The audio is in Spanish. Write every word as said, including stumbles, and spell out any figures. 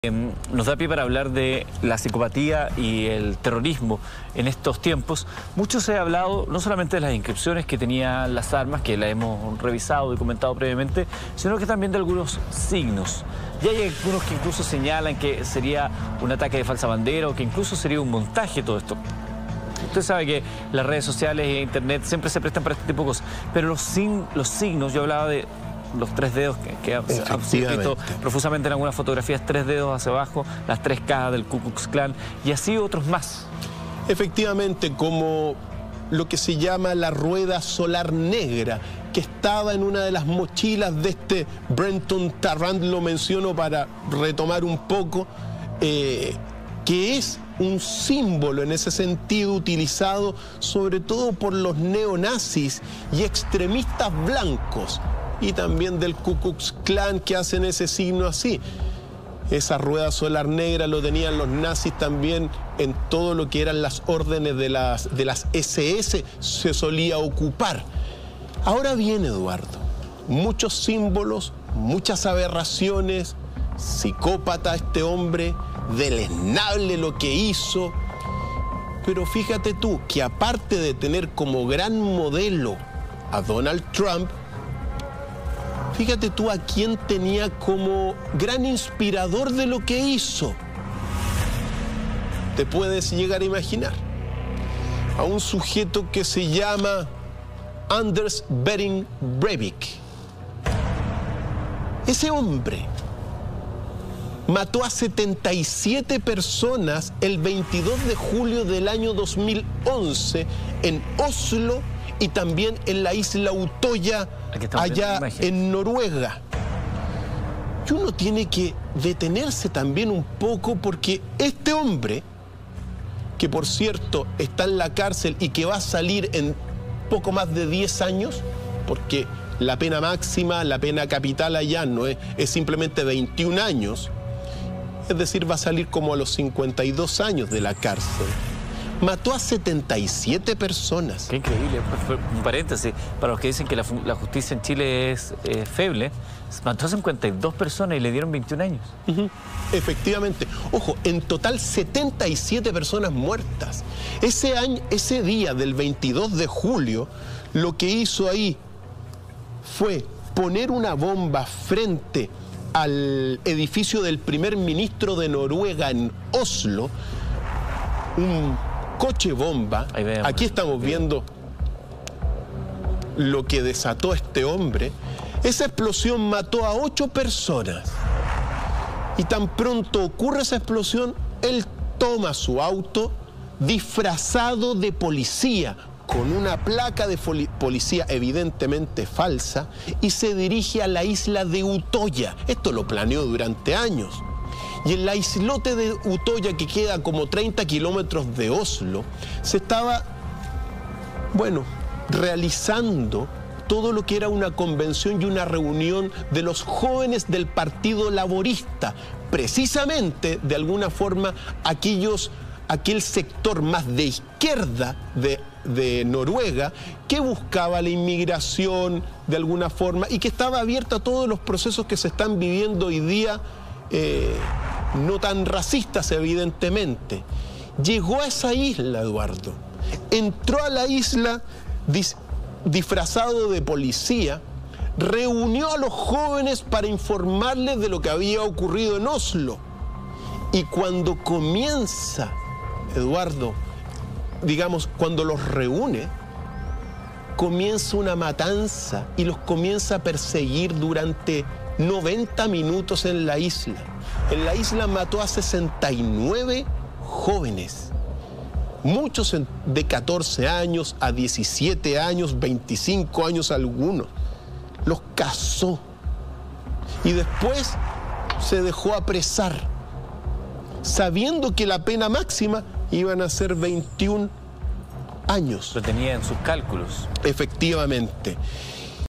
Nos da pie para hablar de la psicopatía y el terrorismo en estos tiempos. Mucho se ha hablado no solamente de las inscripciones que tenían las armas, que las hemos revisado y comentado previamente, sino que también de algunos signos. Y hay algunos que incluso señalan que sería un ataque de falsa bandera o que incluso sería un montaje todo esto. Usted sabe que las redes sociales e internet siempre se prestan para este tipo de cosas, pero los, sin, los signos, yo hablaba de los tres dedos que, que han visto profusamente en algunas fotografías, tres dedos hacia abajo, las tres K del Ku Klux Klan y así otros más. Efectivamente, como lo que se llama la rueda solar negra, que estaba en una de las mochilas de este Brenton Tarrant, lo menciono para retomar un poco, eh, que es un símbolo en ese sentido utilizado sobre todo por los neonazis y extremistas blancos, y también del Ku Klux Klan, que hacen ese signo así. Esa rueda solar negra lo tenían los nazis también en todo lo que eran las órdenes de las, de las ese ese, se solía ocupar. Ahora bien, Eduardo, muchos símbolos, muchas aberraciones, psicópata este hombre, deleznable lo que hizo, pero fíjate tú que aparte de tener como gran modelo a Donald Trump, fíjate tú a quién tenía como gran inspirador de lo que hizo. Te puedes llegar a imaginar a un sujeto que se llama Anders Behring Breivik. Ese hombre mató a setenta y siete personas el veintidós de julio del año dos mil once en Oslo y también en la isla Utoya, allá en Noruega. Y uno tiene que detenerse también un poco porque este hombre, que por cierto está en la cárcel y que va a salir en poco más de diez años, porque la pena máxima, la pena capital allá no es, es simplemente veintiún años, es decir, va a salir como a los cincuenta y dos años de la cárcel. Mató a setenta y siete personas. Qué increíble. Un paréntesis, para los que dicen que la, la justicia en Chile es eh, feble, mató a cincuenta y dos personas y le dieron veintiún años. Uh-huh. Efectivamente. Ojo, en total setenta y siete personas muertas. Ese, año, ese día del veintidós de julio, lo que hizo ahí fue poner una bomba frente al edificio del primer ministro de Noruega en Oslo, un coche bomba. Aquí estamos viendo lo que desató este hombre. Esa explosión mató a ocho personas y tan pronto ocurre esa explosión, él toma su auto disfrazado de policía con una placa de policía evidentemente falsa y se dirige a la isla de Utoya. Esto lo planeó durante años. Y en la islote de Utoya, que queda como treinta kilómetros de Oslo, se estaba, bueno, realizando todo lo que era una convención y una reunión de los jóvenes del Partido Laborista, precisamente, de alguna forma, aquellos, aquel sector más de izquierda de, de Noruega, que buscaba la inmigración de alguna forma y que estaba abierta a todos los procesos que se están viviendo hoy día, eh, no tan racistas evidentemente. Llegó a esa isla, Eduardo, entró a la isla dis, disfrazado de policía, reunió a los jóvenes para informarles de lo que había ocurrido en Oslo. Y cuando comienza, Eduardo, digamos, cuando los reúne, comienza una matanza y los comienza a perseguir durante noventa minutos en la isla. En la isla mató a sesenta y nueve jóvenes, muchos de catorce años a diecisiete años, veinticinco años algunos. Los cazó y después se dejó apresar, sabiendo que la pena máxima iban a ser veintiún años. Lo tenía en sus cálculos. Efectivamente.